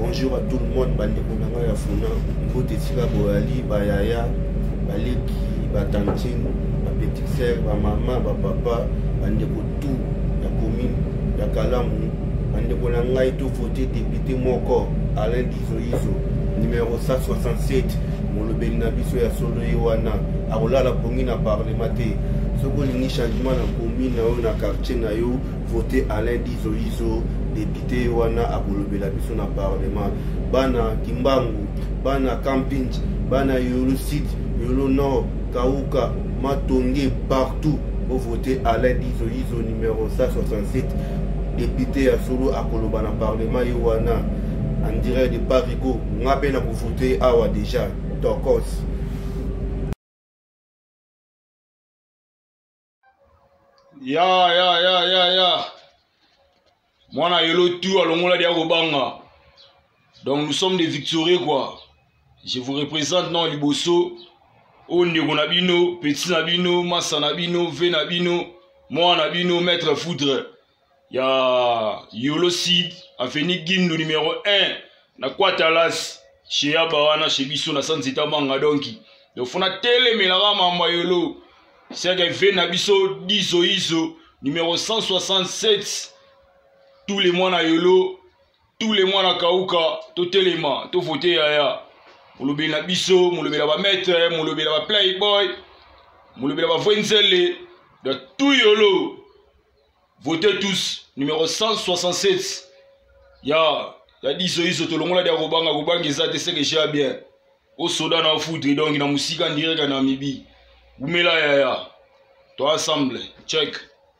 Bonjour à tout le monde, bandeko nanga ya funa, mbote tika boali, bayaya, baleki, batantine, ba petite sœur, ba maman, ba papa, bandeko tout, ya commune, ya Kalamu, bandeko nanga ito voté député moko, Alain Dizoïso, numéro 167, molobeli na biso ya solo wana, akolala pongi na parlement te. Soko lini changement na commune na yo na quartier na yo, voté Alain Dizoïso, député wana akolobela biso na parlement. Bana Kimbangu, bana Camping, bana Yolo Sud, Yolo Nord, Kauka, Matonge, partout au voter Alain Dizoïso numéro 167, député à solo akoloba na parlement wana en direct de Parigo. Ngabe na voter awa déjà Tokos. Ya. Moi, Yolo tout à l'ongola de Agobanga. Donc nous sommes des victorieux quoi. Je vous représente non Liboso, Onde Nabino, Petit Nabino, Massa Nabino, V Nabino, moi Nabino, Maître Foudre. Ya Yolo Sid, Afeni Guindo numéro 1, na Kwatalas, chez Abawana, chez Bisso, na Sansita Manga Donki. Donc on a télé Melara Mama Yolo. C'est que V Nabiso, Dizoïso, numéro 167. Tous les mois na Yolo, tous les mois na Kauka, tout élément, tout voté ya. Moulobe na biso, moulobe la ba maître, moulobe la ba playboy, moulobe la ba Venzele, de tout Yolo. Votez tous, numéro 167. Ya Dizoïso, tout le monde a dit Robanga, Robanga, ça c'est que j'ai bien. Au soda na foudre, donc na musique en direct na Mibi. Vous mettez là, ya. Toi ensemble, check.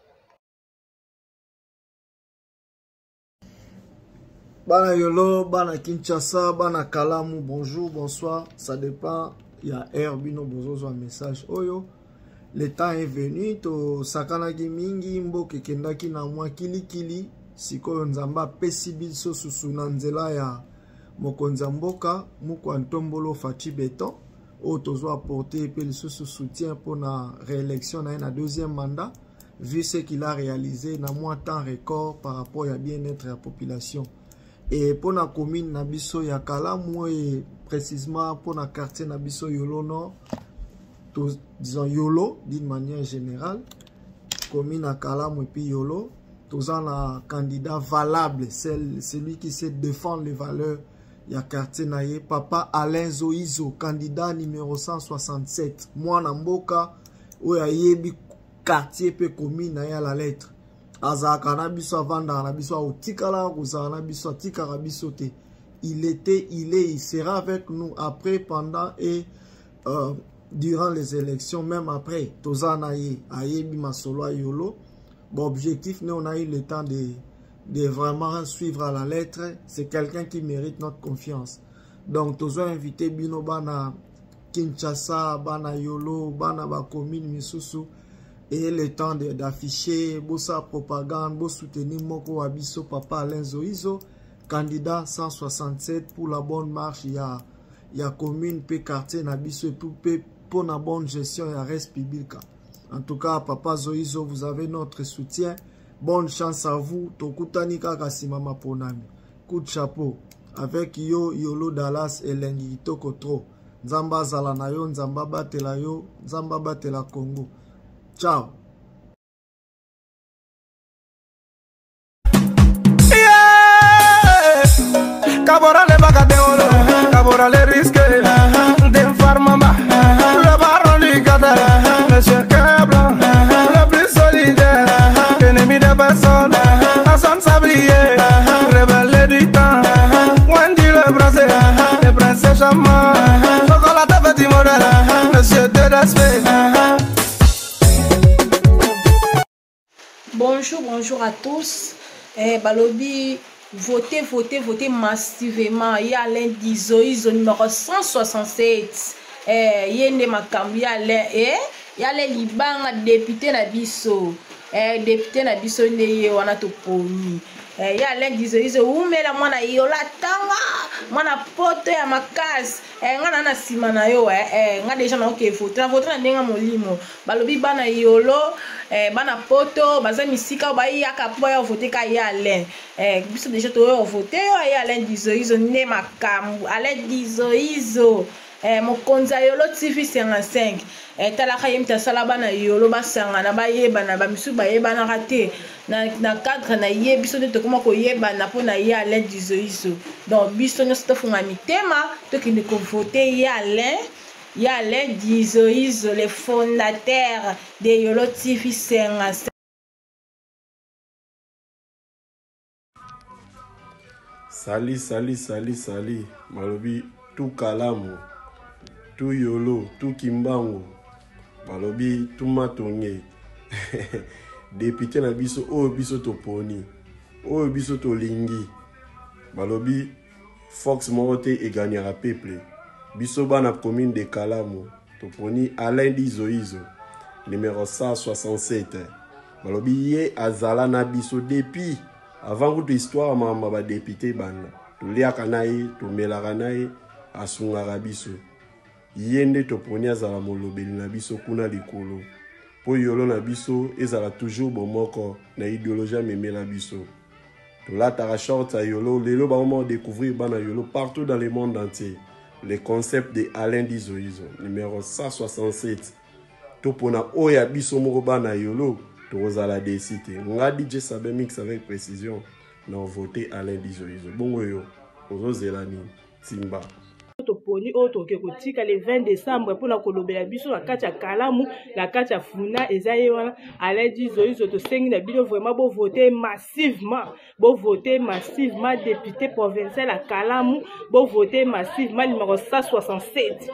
Bana Yolo, Bana Kinshasa, Bana Kalamu, bonjour, bonsoir, ça dépend. Il y a Herbino, bonjour, un message. Oyo, le temps est venu, to sakanaki mingi, mboke kendaki na mwa kili, sikoyo nzamba pesi biso susu na nzela ya mokonzi mboka, muko Antombolo Fachi Beton, o tozo apporter pe le soutien pour la réélection na deuxième mandat, vu ce qu'il a réalisé na moins temps record par rapport à bien-être de la population. Et pour la commune Nabiso ya Kalamu et précisément pour la quartier Nabiso Yolo Nord, disons Yolo d'une manière générale, commune à Kalamu et puis Yolo, tous un candidat valable, celui qui sait défendre les valeurs. Il y a quartier naye papa Alain Zoïso, candidat numéro 167. Moi Namboka, où il y a quartier pe commune naye à la lettre. Azaka nabiso avanda nabiso otikala kozana nabiso tikara bisote. Il était, il sera avec nous après, pendant et durant les élections, même après. Tozana ayebi masolo Yolo. Bon objectif, nous on a eu le temps de vraiment suivre à la lettre. C'est quelqu'un qui mérite notre confiance. Donc tozo invité bino bana Kinshasa, bana Yolo, bana ba commune misusu. Et le temps d'afficher, bossa propagande, bo soutenir Moko Abiso, papa Alain Zoïso, candidat 167 pour la bonne marche. Il y a commune, pe quartier, Nabiso, et pour la bonne gestion, il y a reste public. En tout cas, papa Zoïso, vous avez notre soutien. Bonne chance à vous. Tokutani Kakasimama Ponami. Coup de chapeau. Avec Yolo Dallas et Lengi Tokotro. Nzamba Zalanayo, Nzamba Batelayo, Nzamba Batela Congo. Ciao. Cabora le bagadeolo, cabora le risque, de farmama, le baron du Qatar, monsieur Cablan, le plus solidaire, ennemi de personne, Hassan Sablier, rebelle du temps, Wendy le bronzé, le prince Chamon, chocolat petit modèle, monsieur de respect. Bonjour à tous. Balobi, votez massivement. Il y a Alain Dizoïso numéro 167. Il y a les Libans député Nabiso. député na biso nde ye wana toponi ye Alain Dizoizo umela mwana yola tanga mwana poto ya makasi nga na nsima na yo nga deja na oke vote na ndenga molimo balobi bana yolo bana poto baza misika bayaka po ya vote ka ye Alain biso deja to vote yo ye Alain Dizoizo nde makambo Alain Dizoizo mokonzi yolo TV 55 talaka ye mtasala bana yolo basangana bayebana bamisu bayebana rate na cadre na ye biso nde tokoma koyebana mpona ye Alain Dizoizo donc biso nyonso tofunga mitema tokende kovote ye Alain Dizoizo le fondateur de Yolo TV 55. Sali malobi tout kalamu tout yolo tout kimbango balobi tout matonge député na biso oyo biso toponi oyo biso tolingi balobi Fox morote egagnera peuple biso bana commune de Kalamu toponi Alain Dizoizo numéro 167 balobi ye azala na biso depuis avant toute histoire mama ba député bana toliaka na ye tomelaka na ye asungaka biso yende toponi azala molobeli na biso kuna likolo po yolo na biso ezala toujours bomoko na idéologie memela biso tolataka short ya yolo lelo ba découvrir bana yolo partout dans le monde entier le concept de Alain Dizoizo numéro 167 topona oya biso moko bana yolo tozala décité nga DJ Sabe mix avec précision na voter Alain Dizoizo bongo yo ozozelani Simba toponi oyo toke kotika le 20 décembre mpona kolobela biso na kati ya Kalamu na kati ya Funa eza ye wana Alain Dizoizo tosengi na bino vraiment bo voter massivement député provincial à Kalamu bo voter massivement numéro 167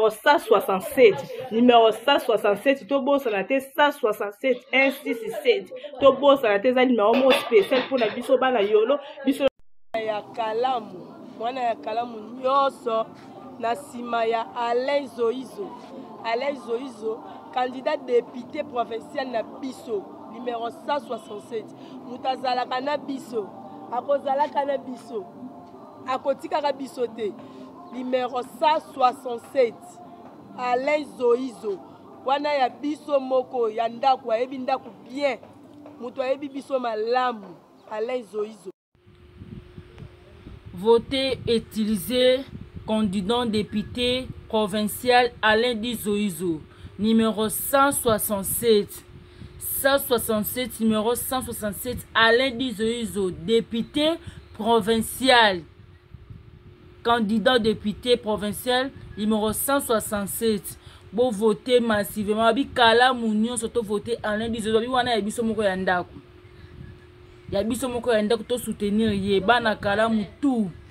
to bosa na te 167 167 to bosa na te za numéro mo spécial mpona biso bana yolo biso ya Kalamu mwana ya Kalamu nyonso na sima ya Alain Dizoizo candidat député provincial na biso numéro 167 mutazalaka na biso akozalaka na biso akotikaka biso te numéro 167 Alain Dizoizo wana ya biso moko ya ndako ayebi ndako bien mutu ayebi biso malamu Alain Dizoizo. Voter, utiliser, candidat député provincial Alain Dizoizo, numéro 167. 167, numéro 167, Alain Dizoizo, député provincial. Candidat député provincial, numéro 167. Bon, voter massivement. Abi Kalamu Union, surtout voter Alain Dizoizo. Abi wana ya biso moko ya ndako. Ya biso moko ya ndako to soutenir ye bana Kalamu tout